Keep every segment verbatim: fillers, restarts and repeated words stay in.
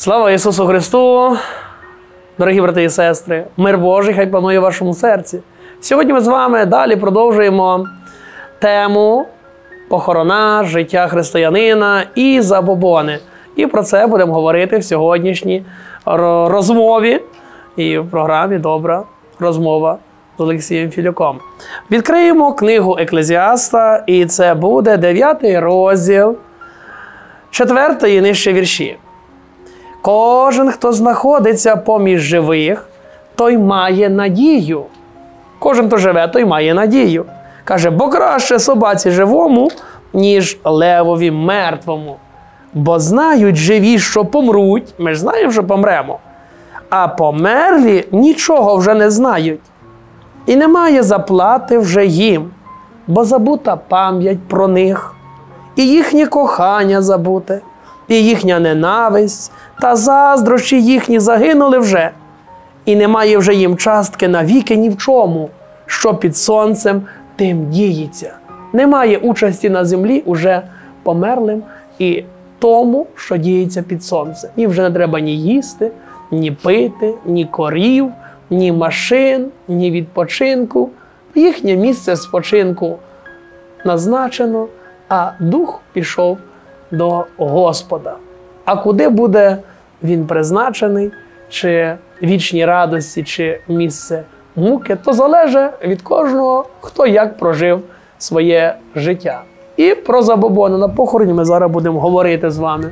Слава Ісусу Христу! Дорогі брати і сестри, мир Божий хай панує в вашому серці. Сьогодні ми з вами далі продовжуємо тему похорона, життя християнина і забобони. І про це будемо говорити в сьогоднішній розмові і в програмі «Добра розмова» з Олексієм Філюком. Відкриємо книгу Еклезіаста, і це буде дев'ятий розділ, четвертий і нижче вірші. Кожен, хто знаходиться поміж живих, той має надію. Кожен, хто живе, той має надію. Каже, бо краще собаці живому, ніж левові мертвому. Бо знають живі, що помруть, ми ж знаємо, що помремо, а померлі нічого вже не знають. І немає заплати вже їм, бо забута пам'ять про них, і їхнє кохання забуте, і їхня ненависть, та заздрощі їхні загинули вже, і немає вже їм частки навіки ні в чому, що під сонцем тим діється. Немає участі на землі уже померлим і тому, що діється під сонцем. Їм вже не треба ні їсти, ні пити, ні корів, ні машин, ні відпочинку. Їхнє місце спочинку назначено, а дух пішов до Господа. А куди буде він призначений, чи вічні радості, чи місце муки, то залежить від кожного, хто як прожив своє життя. І про забобони на похороні ми зараз будемо говорити з вами.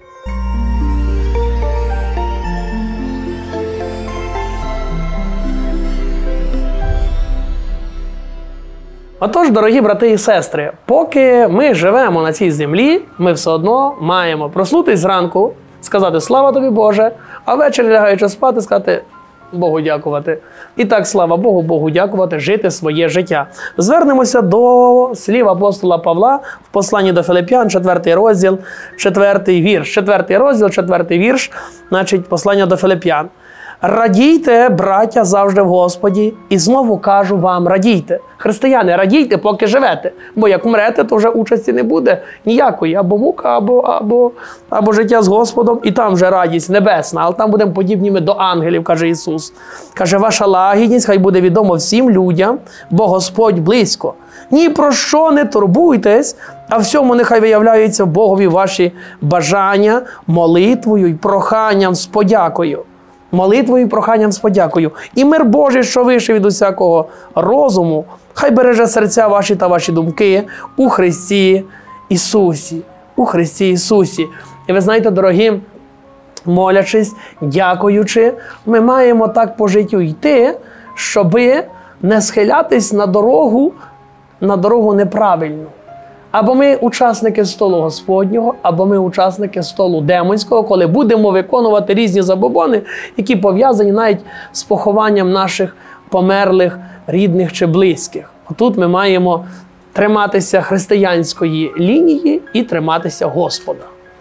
Отож, дорогі брати і сестри, поки ми живемо на цій землі, ми все одно маємо проснутись зранку, сказати «Слава тобі, Боже», а ввечері, лягаючи спати, сказати Богу дякувати. І так, слава Богу, Богу дякувати, жити своє життя. Звернемося до слів апостола Павла в посланні до Филип'ян, четвертий розділ, четвертий вірш. Четвертий розділ, четвертий вірш, значить, послання до Филип'ян. «Радійте, браття, завжди в Господі, і знову кажу вам, радійте». Християни, радійте, поки живете, бо як умрете, то вже участі не буде ніякої, або мука, або, або, або життя з Господом, і там вже радість небесна, але там будемо подібніми до ангелів, каже Ісус. Каже, ваша лагідність хай буде відома всім людям, бо Господь близько. Ні про що не турбуйтесь, а всьому нехай виявляються Богові ваші бажання, молитвою й проханням з подякою. Молитвою і проханням з подякою. І мир Божий, що вище від усякого розуму, хай береже серця ваші та ваші думки у Христі Ісусі. У Христі Ісусі. І ви знаєте, дорогі, молячись, дякуючи, ми маємо так по життю йти, щоби не схилятись на дорогу, на дорогу неправильну. Або ми учасники столу Господнього, або ми учасники столу демонського, коли будемо виконувати різні забобони, які пов'язані навіть з похованням наших померлих, рідних чи близьких. Отут ми маємо триматися християнської лінії і триматися Господа.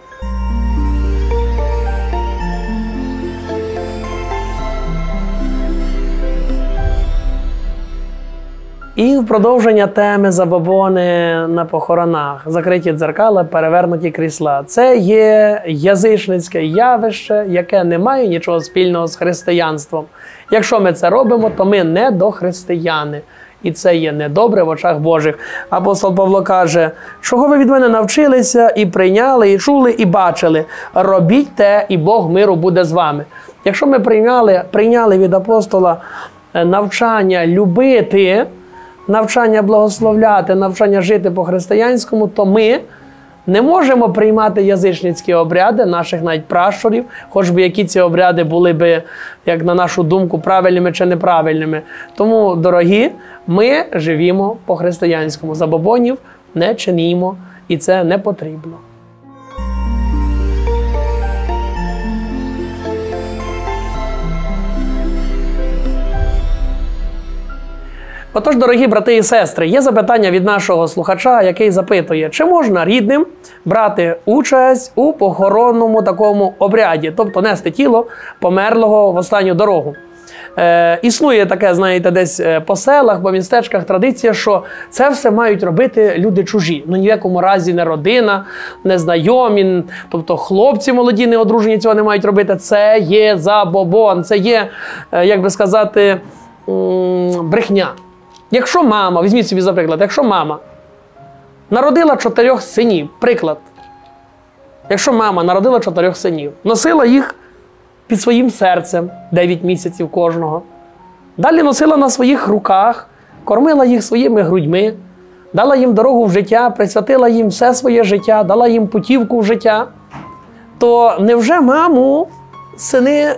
І в продовження теми забобони на похоронах, закриті дзеркала, перевернуті крісла. Це є язичницьке явище, яке не має нічого спільного з християнством. Якщо ми це робимо, то ми не дохристияни. І це є недобре в очах Божих. Апостол Павло каже, чого ви від мене навчилися і прийняли, і чули, і бачили. Робіть те, і Бог миру буде з вами. Якщо ми прийняли, прийняли від апостола навчання любити, навчання благословляти, навчання жити по-християнському, то ми не можемо приймати язичницькі обряди наших навіть пращурів, хоч би які ці обряди були би, як на нашу думку, правильними чи неправильними. Тому, дорогі, ми живімо по-християнському. Забобонів не чинімо, і це не потрібно. Отож, дорогі брати і сестри, є запитання від нашого слухача, який запитує, чи можна рідним брати участь у похоронному такому обряді, тобто нести тіло померлого в останню дорогу. Е, існує таке, знаєте, десь по селах, по містечках традиція, що це все мають робити люди чужі. Ну, ні в якому разі не родина, не знайомі, тобто хлопці молоді, не одружені цього не мають робити. Це є забобон, це є, як би сказати, брехня. Якщо мама, візьміть собі за приклад, якщо мама народила чотирьох синів, приклад, якщо мама народила чотирьох синів, носила їх під своїм серцем, дев'ять місяців кожного, далі носила на своїх руках, кормила їх своїми грудьми, дала їм дорогу в життя, присвятила їм все своє життя, дала їм путівку в життя, то невже маму сини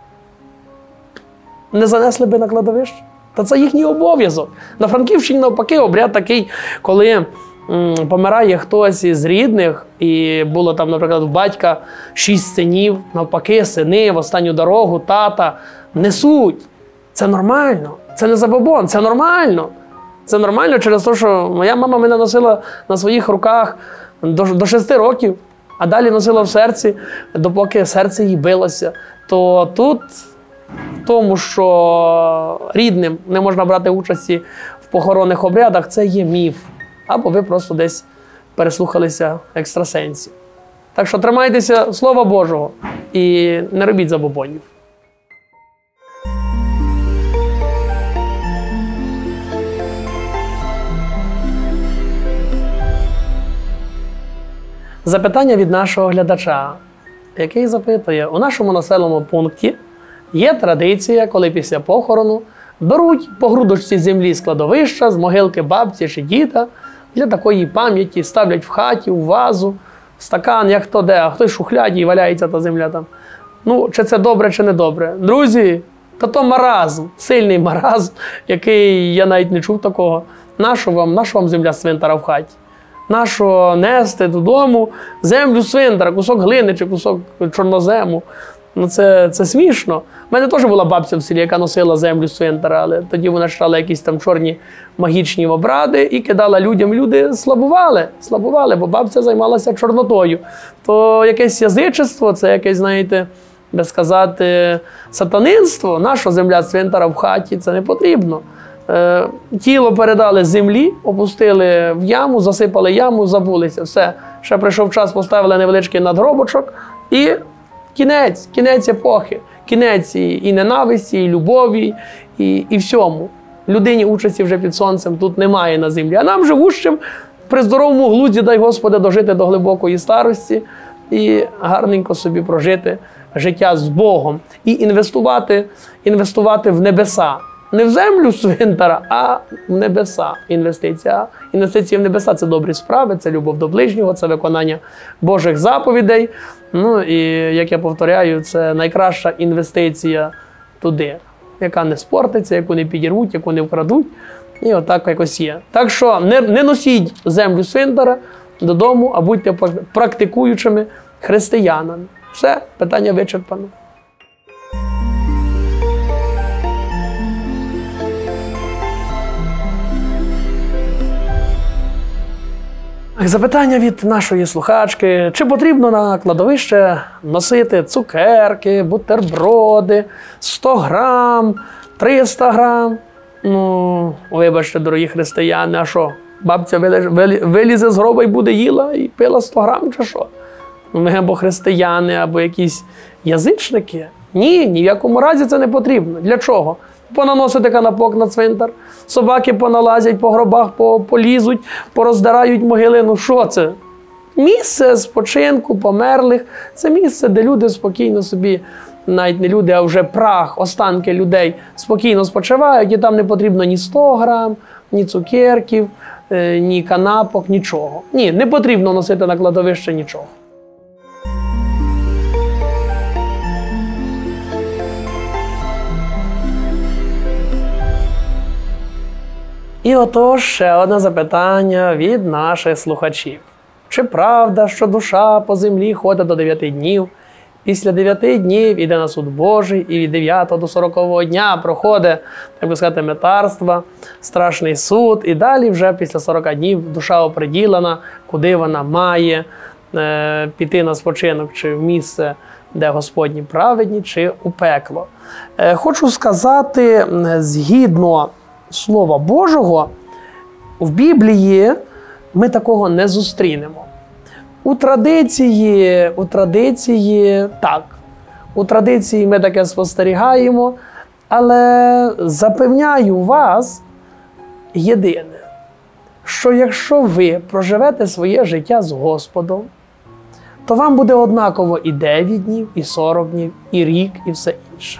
не занесли би на кладовище? Та це їхній обов'язок. На Франківщині навпаки обряд такий, коли м, помирає хтось із рідних, і було там, наприклад, у батька шість синів, навпаки, сини в останню дорогу, тата несуть. Це нормально, це не забобон, це нормально. Це нормально через те, що моя мама мене носила на своїх руках до, до шести років, а далі носила в серці, допоки серце їй билося. То тут в тому, що рідним не можна брати участі в похоронних обрядах, це є міф. Або ви просто десь переслухалися екстрасенсів. Так що тримайтеся Слова Божого і не робіть забобонів. Запитання від нашого глядача, який запитує: у нашому населеному пункті є традиція, коли після похорону беруть по грудочці землі з кладовища, з могилки бабці чи діда, для такої пам'яті ставлять в хаті, в вазу, в стакан, як то де, а хтось в шухляді і валяється та земля там. Ну, чи це добре, чи не добре? Друзі, та то маразм, сильний маразм, який я навіть не чув такого. Нащо вам, нащо вам земля свинтара в хаті? Нащо нести додому землю свинтара, кусок глини чи кусок чорнозему? Ну це, це смішно. У мене теж була бабця в селі, яка носила землю свинтара, але тоді вона читала якісь там чорні магічні обряди і кидала людям. Люди слабували, слабували, бо бабця займалася чорнотою. То якесь язичество, це якесь, знаєте, би сказати, сатанинство. Наша земля свинтара в хаті, це не потрібно. Е, тіло передали з землі, опустили в яму, засипали яму, забулися. Все. Ще прийшов час, поставили невеличкий надгробочок і кінець, кінець епохи, кінець і, і ненависті, і любові, і, і всьому. Людині участі вже під сонцем тут немає на землі. А нам, живущим, при здоровому глузді, дай Господи, дожити до глибокої старості і гарненько собі прожити життя з Богом. І інвестувати, інвестувати в небеса. Не в землю свинтара, а в небеса. Інвестиція. Інвестиції в небеса – це добрі справи, це любов до ближнього, це виконання Божих заповідей. Ну і, як я повторяю, це найкраща інвестиція туди, яка не спортиться, яку не підірвуть, яку не вкрадуть. І отак якось є. Так що не, не носіть землю свинтара додому, а будьте практикуючими християнами. Все, питання вичерпано. Запитання від нашої слухачки: чи потрібно на кладовище носити цукерки, бутерброди, сто грам, триста грам? Ну, вибачте, дорогі християни, а що? Бабця вилізе з гроба і буде їла і пила сто грам, чи що? Ми або християни, або якісь язичники? Ні, ні в якому разі це не потрібно. Для чого? Понаносити канапок на цвинтар, собаки поналазять по гробах, полізуть, пороздирають могили. Ну що це? Місце спочинку померлих. Це місце, де люди спокійно собі, навіть не люди, а вже прах, останки людей спокійно спочивають. І там не потрібно ні сто грам, ні цукерків, ні канапок, нічого. Ні, не потрібно носити на кладовище нічого. І отож, ще одне запитання від наших слухачів. Чи правда, що душа по землі ходить до дев'яти днів? Після дев'яти днів іде на суд Божий, і від дев'ятого до сорокового дня проходить, так би сказати, метарство, страшний суд, і далі вже після сорока днів душа оприділена, куди вона має е, піти на спочинок, чи в місце де Господні праведні, чи у пекло. Хочу сказати, згідно Слова Божого, в Біблії ми такого не зустрінемо. У традиції, у традиції, так, у традиції ми таке спостерігаємо, але запевняю вас єдине, що якщо ви проживете своє життя з Господом, то вам буде однаково і дев'ять днів, і сорок днів, і рік, і все інше.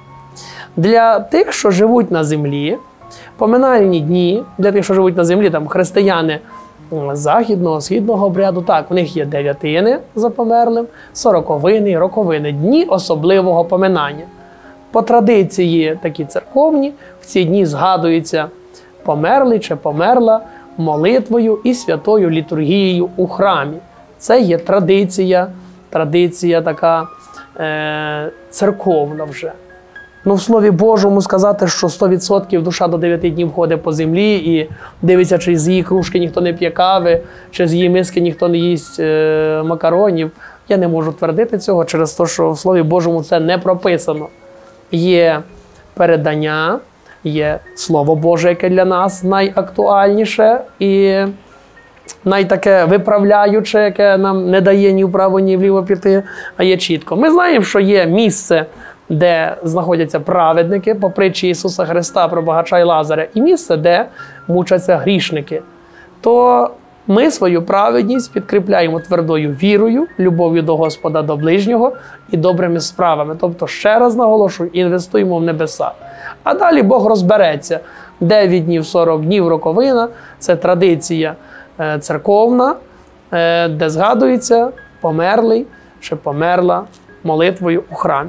Для тих, що живуть на землі, поминальні дні, для тих, що живуть на землі, там християни західного, східного обряду, так, у них є дев'ятини за померлим, сороковини, роковини, дні особливого поминання. По традиції такі церковні, в ці дні згадується померлий чи померла молитвою і святою літургією у храмі. Це є традиція, традиція така е, церковна вже. Ну, в Слові Божому сказати, що сто відсотків душа до дев'яти днів ходить по землі і дивиться, чи з її кружки ніхто не п'є кави, чи з її миски ніхто не їсть е, макаронів. Я не можу твердити цього через те, що в Слові Божому це не прописано. Є передання, є Слово Боже, яке для нас найактуальніше і найтаке виправляюче, яке нам не дає ні вправо, ні вліво піти, а є чітко. Ми знаємо, що є місце, де знаходяться праведники, по притчі Ісуса Христа про багача і Лазаря, і місце, де мучаться грішники. То ми свою праведність підкріпляємо твердою вірою, любов'ю до Господа, до ближнього і добрими справами. Тобто, ще раз наголошую, інвестуємо в небеса. А далі Бог розбереться. дев'ять днів, сорок днів, роковина – це традиція церковна, де згадується померлий чи померла молитвою у храмі.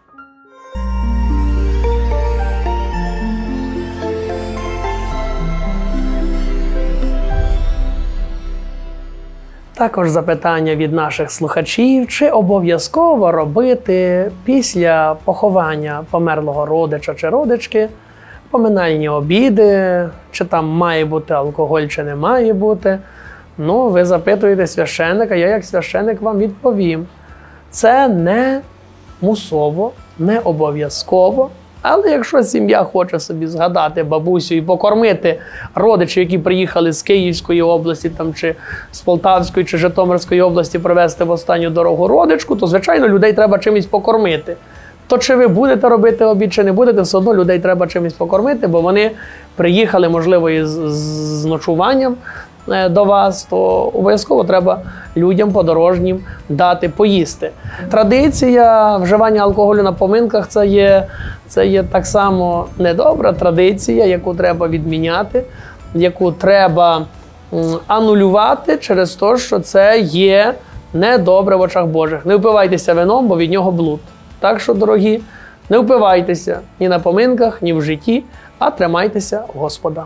Також запитання від наших слухачів, чи обов'язково робити після поховання померлого родича чи родички поминальні обіди, чи там має бути алкоголь, чи не має бути. Ну, ви запитуєте священника, я як священик вам відповім. Це не мусово, не обов'язково. Але якщо сім'я хоче собі згадати бабусю і покормити родичів, які приїхали з Київської області, там, чи з Полтавської, чи Житомирської області привезти в останню дорогу родичку, то, звичайно, людей треба чимось покормити. То чи ви будете робити обід, чи не будете, все одно людей треба чимось покормити, бо вони приїхали, можливо, із з ночуванням до вас, то обов'язково треба людям подорожнім дати поїсти. Традиція вживання алкоголю на поминках – це є, це є так само недобра традиція, яку треба відміняти, яку треба анулювати через те, що це є недобре в очах Божих. Не впивайтеся вином, бо від нього блуд. Так що, дорогі, не впивайтеся ні на поминках, ні в житті, а тримайтеся Господа.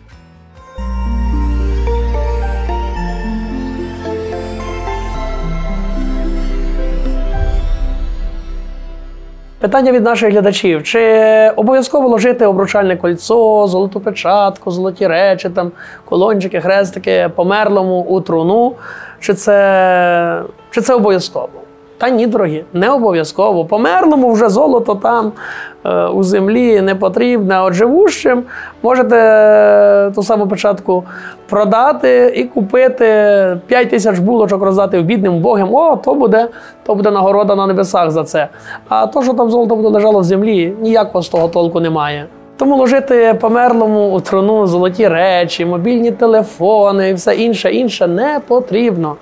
Питання від наших глядачів. Чи обов'язково ложити обручальне кольцо, золоту печатку, золоті речі, там, колончики, хрестики померлому у труну? Чи це, чи це обов'язково? Та ні, дорогі, не обов'язково. Померлому вже золото там е, у землі не потрібне, а от живущим можете ту саму печатку продати і купити п'ять тисяч булочок, роздати в бідним Богом. О, то буде, то буде нагорода на небесах за це. А то, що там золото буде лежало в землі, ніякого з того толку немає. Тому ложити померлому у труну золоті речі, мобільні телефони і все інше, інше не потрібно.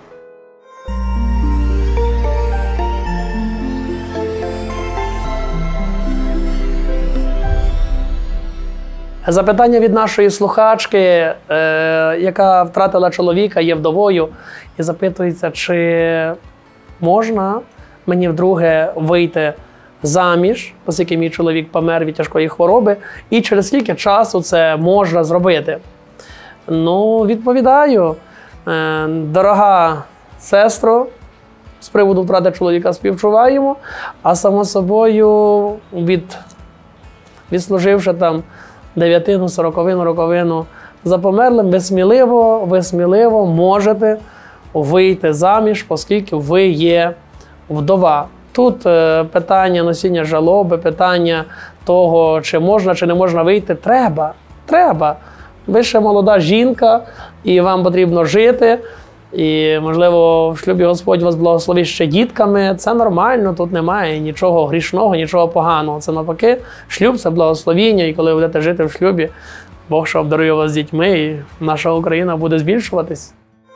Запитання від нашої слухачки, е, яка втратила чоловіка, є вдовою, і запитується, чи можна мені вдруге вийти заміж, оскільки мій чоловік помер від тяжкої хвороби, і через скільки часу це можна зробити. Ну, відповідаю, е, дорога сестро, з приводу втрати чоловіка співчуваємо, а само собою, від, відслуживши там дев'ятину, сороковину, роковину за померлим, ви сміливо, ви сміливо можете вийти заміж, оскільки ви є вдова. Тут е, питання носіння жалоби, питання того, чи можна, чи не можна вийти, треба, треба. Ви ще молода жінка, і вам потрібно жити, і, можливо, в шлюбі Господь вас благословить ще дітками. Це нормально, тут немає нічого грішного, нічого поганого. Це навпаки, шлюб – це благословіння, і коли ви будете жити в шлюбі, Бог ще обдарує вас дітьми, і наша Україна буде збільшуватись.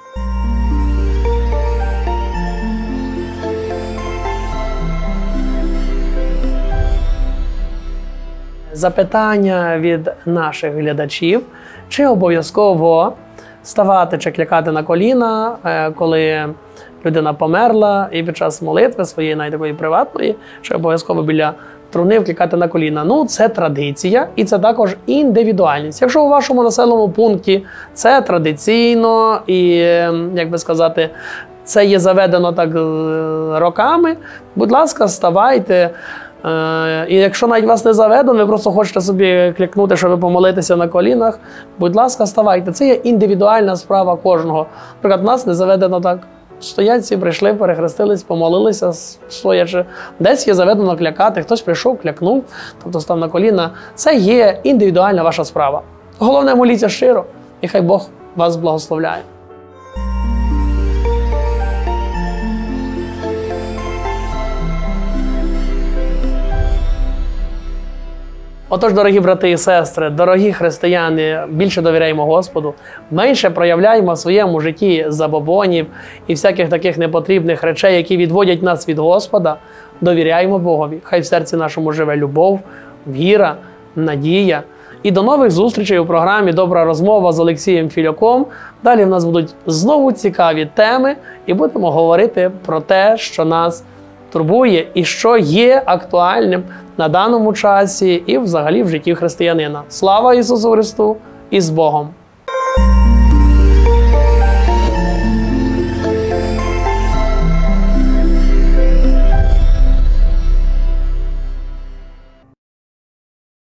Запитання від наших глядачів, чи обов'язково ставати чи клякати на коліна, коли людина померла, і під час молитви своєї, навіть такої приватної, чи обов'язково біля труни вкликати на коліна. Ну, це традиція, і це також індивідуальність. Якщо у вашому населеному пункті це традиційно і, як би сказати, це є заведено так роками, будь ласка, ставайте. І якщо навіть вас не заведено, ви просто хочете собі клікнути, щоб помолитися на колінах, будь ласка, ставайте. Це є індивідуальна справа кожного. Наприклад, нас не заведено так. Стоять всі, прийшли, перехрестились, помолилися стоячи. Десь є заведено клякати, хтось прийшов, клякнув, тобто став на коліна. Це є індивідуальна ваша справа. Головне, моліться щиро, і хай Бог вас благословляє. Отож, дорогі брати і сестри, дорогі християни, більше довіряємо Господу, менше проявляємо в своєму житті забобонів і всяких таких непотрібних речей, які відводять нас від Господа, довіряємо Богові. Хай в серці нашому живе любов, віра, надія. І до нових зустрічей у програмі «Добра розмова» з Олексієм Філюком. Далі в нас будуть знову цікаві теми і будемо говорити про те, що нас турбує і що є актуальним на даному часі і взагалі в житті християнина. Слава Ісусу Христу і з Богом!